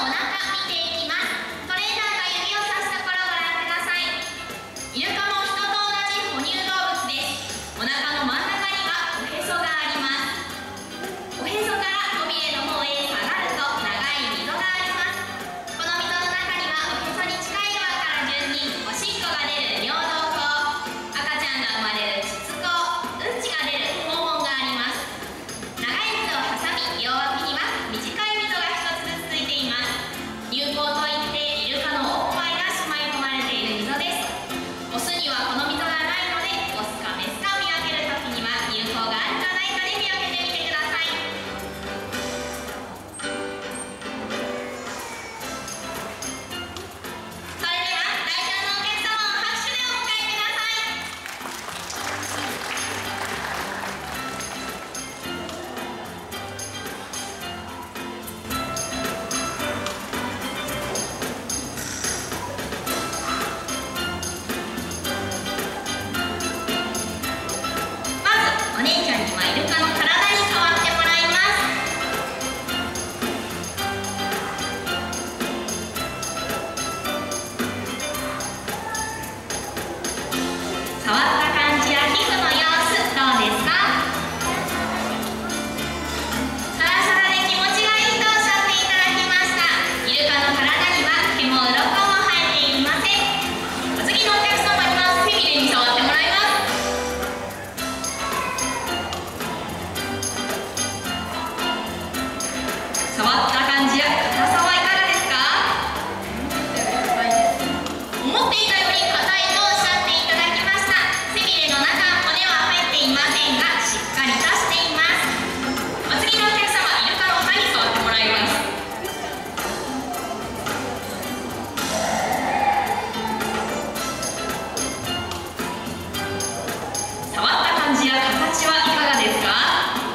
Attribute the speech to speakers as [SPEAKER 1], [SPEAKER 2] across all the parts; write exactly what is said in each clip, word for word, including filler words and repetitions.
[SPEAKER 1] お腹見ていきます。トレーナーが指をさすところをご覧ください。イルカも人と同じ哺乳動物です。お腹の真ん中にはおへそがあります。おへそから尾びれの方へ下がると長い溝があります。この溝の中にはおへそに近い側から順におしっこが出る尿道口、赤ちゃんが生まれる膣口、うんちが出る肛門があります。長い溝を挟み、両脇には短い溝がひとつずつついています。乳口といってイルカのおっぱいがしまい込まれている溝です。オスにはこの溝がないので、オスかメスかを見分けるときには乳口があるかないかで見分けてみてください。それでは来場のお客様を拍手でお迎えください。まずお姉ちゃんにはイルカの体に触ってもらいます。触った感じや皮膚の様子どうですか？サラサラで気持ちがいいとおっしゃっていただきました。イルカの体には毛も鱗も生えていません。お次のお客様には背びれに触ってもらいます。触った感じや硬さはいかがですか？思っていたより硬いとおっしゃっていただきました。背びれの中、骨は入っていませんが、しっかりとしています。お次のお客様、イルカの歯に触ってもらいます。触った感じや形はいかがですか？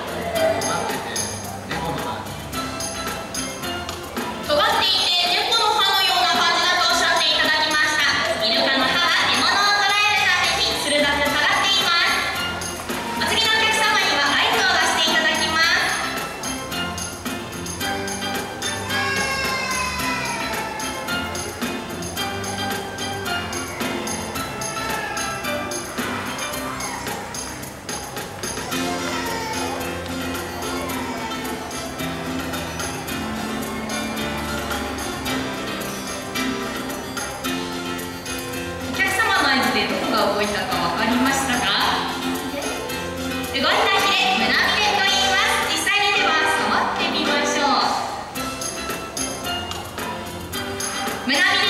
[SPEAKER 1] 尖っていて猫の歯のような感じだとおっしゃっていただきました。イルカの歯は獲物を捕らえるために鋭く尖っています。お次のお客様には合図を出していただきます。お客様の合図でどこが動いたか分かりましたか？動いたヒレ、胸びれと言います。実際にでは触ってみましょう。胸びれ